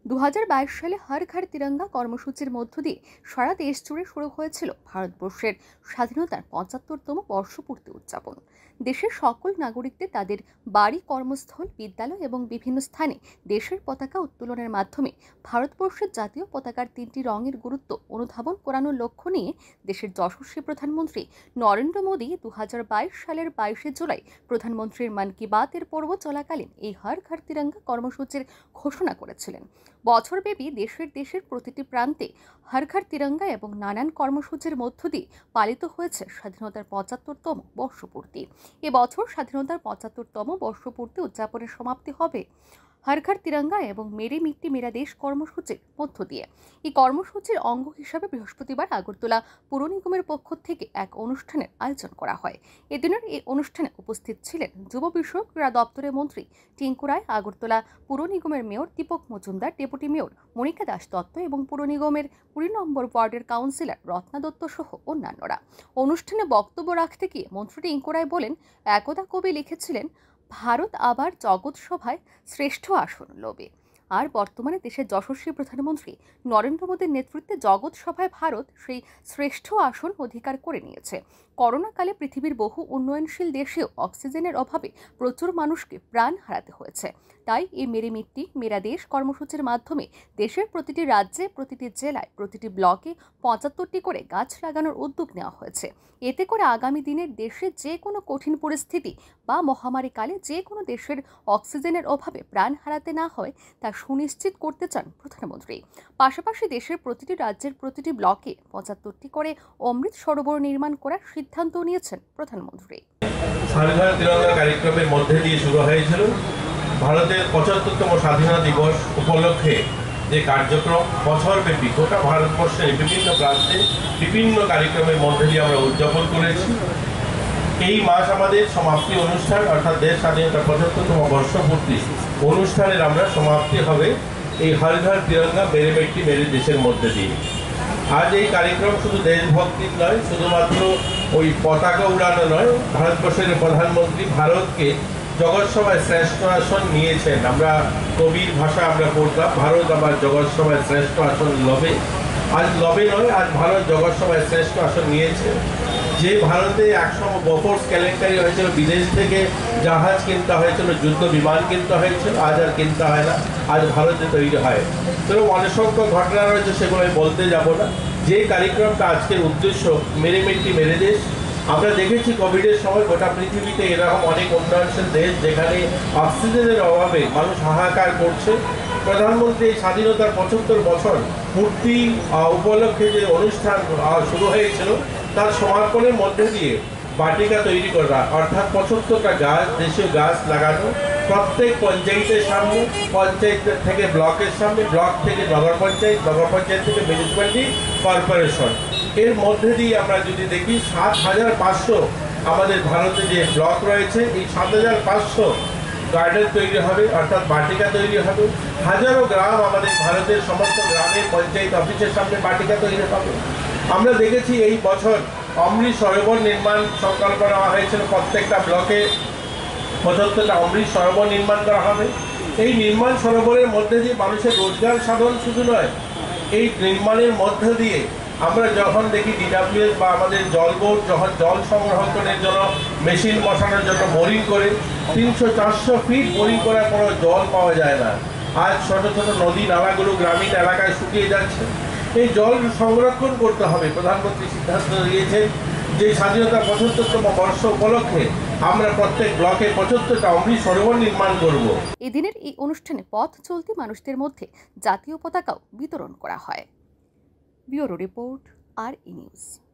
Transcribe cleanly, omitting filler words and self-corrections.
2022 সালে হর ঘর তিরঙ্গা কর্মসূচির মধ্য দিয়ে সারা দেশ জুড়ে শুরু হয়েছিল ভারতবর্ষের স্বাধীনতার 75তম বর্ষপূর্তি উদযাপন। দেশের সকল নাগরিকদের তাদের বাড়ি, কর্মস্থল, বিদ্যালয় এবং বিভিন্ন স্থানে দেশের পতাকা উত্তোলনের মাধ্যমে ভারতবর্ষের জাতীয় পতাকার 3টি রঙের গুরুত্ব অনুধাবন করানোর লক্ষ্য নিয়ে দেশের যশস্বী প্রধানমন্ত্রী নরেন্দ্র মোদী 2022 সালের 22শে জুলাই প্রধানমন্ত্রীর মন কি বাতের পর্ব চলাকালীন এই হর ঘর তিরঙ্গা কর্মসূচির ঘোষণা করেছিলেন। বছরব্যাপী দেশের প্রতিটি প্রান্তে হর ঘর তিরঙ্গা এবং নানান কর্মসূচির মধ্য দিয়ে পালিত হয়েছে স্বাধীনতার 75তম বর্ষপূর্তি। এবছর স্বাধীনতার 75তম বর্ষপূর্তি উদযাপনের সমাপ্তি হবে হর ঘর তিরঙ্গা এবং মেরে মিট্টি মেরা দেশ কর্মসূচির মধ্য দিয়ে। এই কর্মসূচির অঙ্গ হিসাবে বৃহস্পতিবার আগরতলা পুর নিগমের পক্ষ থেকে এক অনুষ্ঠানের আয়োজন করা হয়। এদিনের এই অনুষ্ঠানে উপস্থিত ছিলেন যুব বিষয়ক ক্রীড়া দপ্তরের মন্ত্রী টিঙ্কু রায়, আগরতলা পুর নিগমের mayor Dipak Majumdar, deputy mayor Monika Das Dutta এবং পুর নিগমের 20 নম্বর ওয়ার্ডের কাউন্সিলর রত্না দত্ত সহ অন্যান্যরা। অনুষ্ঠানে বক্তব্য রাখতে গিয়ে মন্ত্রী টিঙ্কু রায় বলেন, একদা কবি লিখেছিলেন, ভারত আবার জগৎ সভায় শ্রেষ্ঠ আসন লবে। আর বর্তমানে দেশের যশস্বী প্রধানমন্ত্রী নরেন্দ্র মোদীর নেতৃত্বে জগৎ সভায় ভারত সেই শ্রেষ্ঠ আসন অধিকার করে নিয়েছে। করোনাকালে পৃথিবীর বহু উন্নয়নশীল দেশেও অক্সিজেনের অভাবে প্রচুর মানুষকে প্রাণ হারাতে হয়েছে। তাই এই মেরে মিট্টি মেরা দেশ কর্মসূচির মাধ্যমে দেশের প্রতিটি রাজ্যে, প্রতিটি জেলায়, প্রতিটি ব্লকে 75টি করে গাছ লাগানোর উদ্যোগ নেওয়া হয়েছে। এতে করে আগামী দিনের দেশে যে কোনো কঠিন পরিস্থিতি বা মহামারীকালে যে কোনো দেশের অক্সিজেনের অভাবে প্রাণ হারাতে না হয় তা সুনিশ্চিত করতে চান প্রধানমন্ত্রী। পাশাপাশি দেশের প্রতিটি রাজ্যের প্রতিটি ব্লকে 75টি করে অমৃত সরোবর নির্মাণ করার সিদ্ধান্ত নিয়েছেন প্রধানমন্ত্রী। হর ঘর তিরঙ্গা কার্যক্রমের মধ্যে দিয়ে শুরু হয়েছিল ভারতের 75তম স্বাধীনতা দিবস উপলক্ষে যে কার্যক্রম বছরব্যাপী গোটা ভারতবর্ষের বিভিন্ন প্রান্তে বিভিন্ন কার্যক্রমের মধ্যে দিয়ে আমরা উদযাপন করেছি। এই মাস আমাদের সমাপ্তি অনুষ্ঠান, অর্থাৎ দেশ স্বাধীনতার 75তম বর্ষপূর্তি অনুষ্ঠানের আমরা সমাপ্তি হবে এই হর ঘর তিরঙ্গা মেরে মিট্টি মেরে দেশের মধ্যে দিয়ে। আজ এই কার্যক্রম শুধু দেশভক্তির নয়, শুধুমাত্র ওই পতাকা উড়ানো নয়, ভারতবর্ষের প্রধানমন্ত্রী ভারতকে জগৎ সভায় শ্রেষ্ঠ আসন নিয়েছেন। আমরা কবির ভাষা আমরা পড়তাম, ভারত আবার জগৎ সভায় শ্রেষ্ঠ আসন লবে। আজ লবে নয়, আজ ভারত জগৎ সভায় শ্রেষ্ঠ আসন নিয়েছে। যে ভারতে একসময় বফোর্স কেলেঙ্কারি হয়েছিল, বিদেশ থেকে জাহাজ কিনতে হয়েছিল, যুদ্ধ বিমান কিনতে হয়েছিল, আজ আর কিনতে হয় না, আজ ভারতে তৈরি হয়। তো অনেক সংখ্যক ঘটনা রয়েছে, সেগুলো আমি বলতে যাব না। যে কার্যক্রমটা আজকের উদ্দেশ্য মেরে মিট্টি মেরে দেশ, আমরা দেখেছি কোভিডের সময় গোটা পৃথিবীতে এরকম অনেক উন্নয়নশীল দেশ যেখানে অক্সিজেনের অভাবে মানুষ হাহাকার করছে। প্রধানমন্ত্রী এই স্বাধীনতার 75 বছর পূর্তি উপলক্ষে যে অনুষ্ঠান শুরু হয়েছিল তার সমাপনের মধ্যে দিয়ে বাটিকা তৈরি করা, অর্থাৎ 75টা গাছ, দেশীয় গাছ লাগানো প্রত্যেক পঞ্চায়েতের সামনে, পঞ্চায়েত থেকে ব্লকের সামনে, ব্লক থেকে নগর পঞ্চায়েত, নগর পঞ্চায়েত থেকে মিউনিসিপ্যালিটি কর্পোরেশন। এর মধ্যে দিয়ে আমরা যদি দেখি 7500 আমাদের ভারতে যে ব্লক রয়েছে, এই 7500 গার্ডেন তৈরি হবে, অর্থাৎ বাটিকা তৈরি হবে। হাজারো গ্রাম, আমাদের ভারতের সমস্ত গ্রামের পঞ্চায়েত অফিসের সামনে বাটিকা তৈরি হবে। আমরা দেখেছি এই বছর অমৃত সরোবর নির্মাণ সংকল্প নেওয়া হয়েছিল, প্রত্যেকটা ব্লকে 75টা অমৃত সরোবর নির্মাণ করা হবে। এই নির্মাণ সরোবরের মধ্যে দিয়ে মানুষের রোজগার সাধন শুধু নয়, এই নির্মাণের মধ্য দিয়ে আমরা যখন দেখি ডিডাব্লিউএস বা আমাদের জল বোর্ড যখন জল সংরক্ষণের জন্য মেশিন বসানোর জন্য বোরিং করে 300-400 ফিট বোরিং করার পরও জল পাওয়া যায় না। আজ ছোট ছোট নদী নালাগুলো গ্রামীণ এলাকায় শুকিয়ে যাচ্ছে। এই জল সংরক্ষণ করতে হবে। প্রধানমন্ত্রী সিদ্ধান্ত নিয়েছেন যে স্বাধীনতার 75তম বর্ষ উপলক্ষে আমরা প্রত্যেক ব্লকে 75টা অমৃত সরোবর নির্মাণ করব। এদিনের এই অনুষ্ঠানে পথ চলতি মানুষদের মধ্যে জাতীয় পতাকাও বিতরণ করা হয়। Bureau report, RE news.